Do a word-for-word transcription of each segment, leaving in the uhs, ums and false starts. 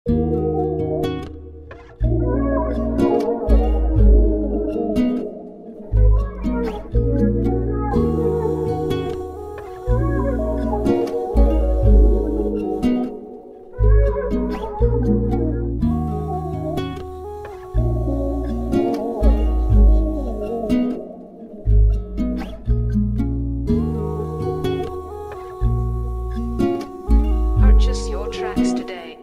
Purchase your tracks today.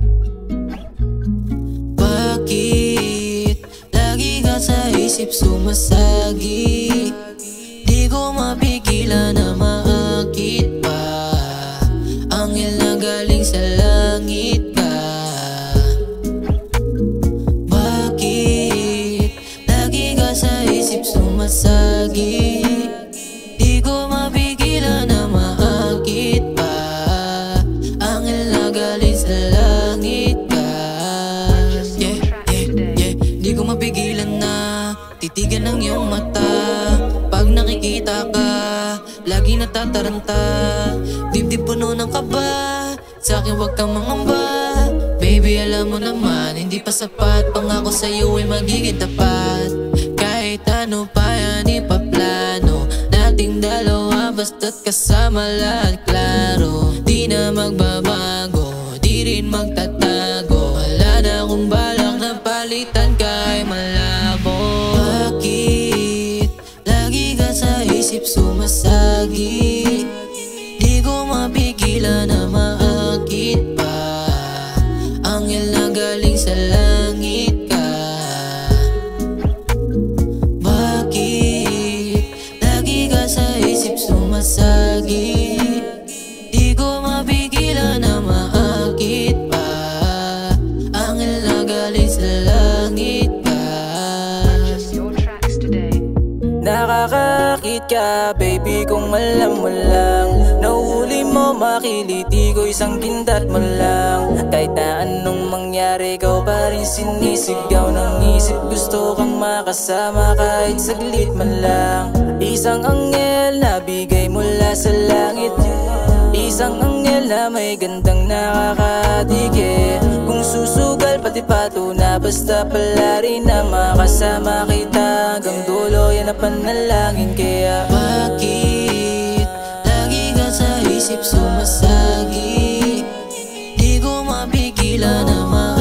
Bakit lagi ka sa isip sumasagi? Di ko mapigilan na maakit pa. Anghel na galing sa langit ka. Bakit lagi ka sa isip sumasagi? Di ko mapigilan na maakit pa. Anghel na galing sa langit ka. Yeah, yeah, yeah. Di ko mapigilan na titigan ng iyong mata. Pag nakikita ka, lagi natataranta. Dibdib puno ng kaba, sa'kin wag kang mangamba. Baby alam mo naman, hindi pa sapat. Pangako sa'yo ay magiging tapat. Kahit ano pa yan ipaplano nating dalawa, basta't kasama lahat klaro. Di na magbabago, di rin magtatago. Wala na akong balak na palitan ka ay malabo. Bakit lagi ka sa isip sumasagi? Di ko mapigilan na maakit pa. Anghel na galing sa langit ka. Bakit lagi ka sa isip sumasagi? Di ko mapigilan na maakit pa. Anghel na galing sa langit ka. Purchase your tracks today. Nakakakit ka, baby, kung alam mo lang. Nahuli mo, makiliti ko, isang kindat mo lang. Kahit na anong mangyari, ikaw pa rin sinisigaw ng isip. Gusto kang makasama kahit saglit man lang. Isang anghel na bigay mula sa langit. Isang anghel na may gandang nakakadige. Kung susugal pati pato na, basta pala rin na makasama kita hanggang dulo, yan ang panalangin. Kaya bakit lagi ka sa isip sumasagi? Di ko mapigilan na ma